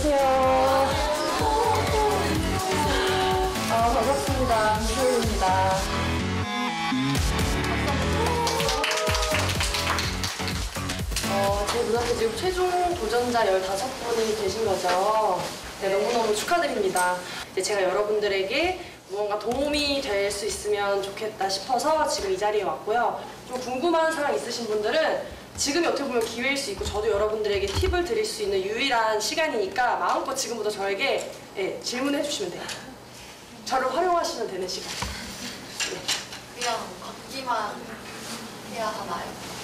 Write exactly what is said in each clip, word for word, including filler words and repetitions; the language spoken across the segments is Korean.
안녕하세요. 아, 반갑습니다. 김소희입니다. 어, 제 눈앞에 지금 최종 도전자 열다섯 분이 계신 거죠. 네, 너무너무 축하드립니다. 이제 제가 여러분들에게 무언가 도움이 될 수 있으면 좋겠다 싶어서 지금 이 자리에 왔고요. 좀 궁금한 사항 있으신 분들은 지금이 어떻게 보면 기회일 수 있고 저도 여러분들에게 팁을 드릴 수 있는 유일한 시간이니까 마음껏 지금부터 저에게 네, 질문해 주시면 돼요. 저를 활용하시면 되는 시간. 네. 그냥 걷기만 해야 하나요?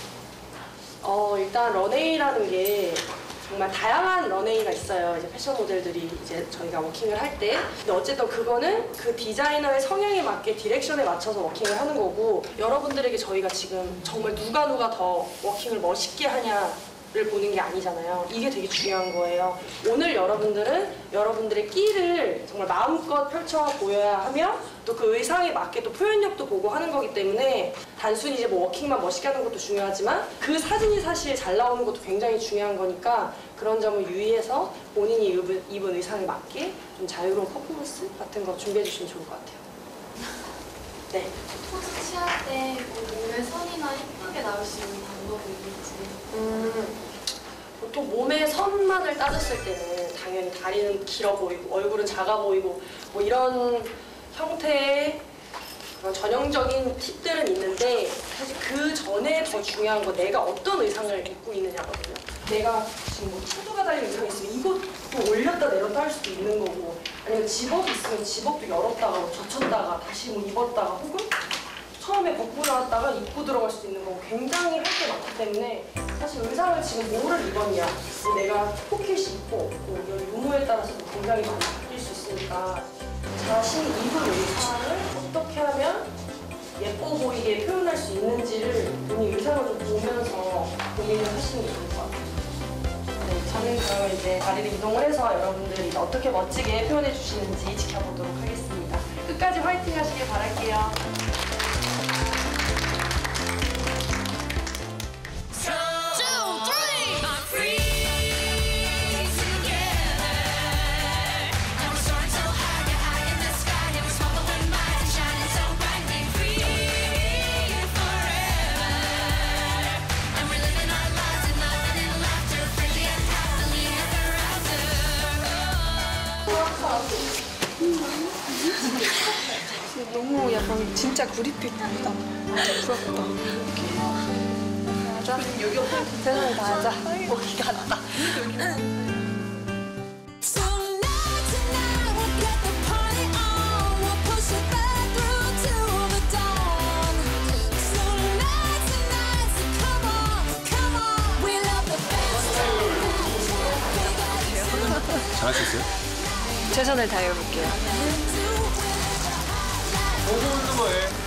어, 일단 런웨이라는 게 정말 다양한 런웨이가 있어요. 이제 패션 모델들이 이제 저희가 워킹을 할 때. 근데 어쨌든 그거는 그 디자이너의 성향에 맞게 디렉션에 맞춰서 워킹을 하는 거고, 여러분들에게 저희가 지금 정말 누가 누가 더 워킹을 멋있게 하냐를 보는 게 아니잖아요. 이게 되게 중요한 거예요. 오늘 여러분들은 여러분들의 끼를 정말 마음껏 펼쳐 보여야 하며 또 그 의상에 맞게 또 표현력도 보고 하는 거기 때문에 단순히 이제 뭐 워킹만 멋있게 하는 것도 중요하지만 그 사진이 사실 잘 나오는 것도 굉장히 중요한 거니까 그런 점을 유의해서 본인이 입은, 입은 의상에 맞게 좀 자유로운 퍼포먼스 같은 거 준비해 주시면 좋을 것 같아요. 네. 포즈 취할 때 뭐 몸의 선이나 예쁘게 나올 수 있는 방법이 있는지. 음, 보통 몸의 선만을 따졌을 때는 당연히 다리는 길어 보이고 얼굴은 작아 보이고 뭐 이런 형태의 그런 전형적인 팁들은 있는데 사실 그 전에 더 중요한 건 내가 어떤 의상을 입고 있느냐거든요. 내가 지금 뭐 후드가 달린 의상이 있으면 이것도 올렸다 내렸다 할 수도 있는 거고, 아니면 집업이 있으면 집업도 열었다가 뭐 젖혔다가 다시 뭐 입었다가 혹은 처음에 벗고 나왔다가 입고 들어갈 수도 있는 거고 굉장히 할 게 많기 때문에 사실 의상을 지금 뭐를 입었냐, 뭐 내가 포켓이 있고 뭐 유무에 따라서도 굉장히 많이 바뀔 수 있으니까 자신이 입은 의상을 어떻게 하면 예뻐 보이게 표현할 수 있는지를 본인 의상을 좀 보면서 고민을 하시는 게 좋을 것 같아요. 네, 저는 그러면 이제 자리를 이동을 해서 여러분들이 어떻게 멋지게 표현해 주시는지 지켜보도록 하겠습니다. 끝까지 화이팅 하시길 바랄게요. 너무 약간 진짜 구릿빛이다. 부럽다. 맞아. 여기 옆에 세상에 다 앉아. 먹기가 낫다. 잘할 수 있어요? 최선을 다해볼게요. 너무 웃는 거예요.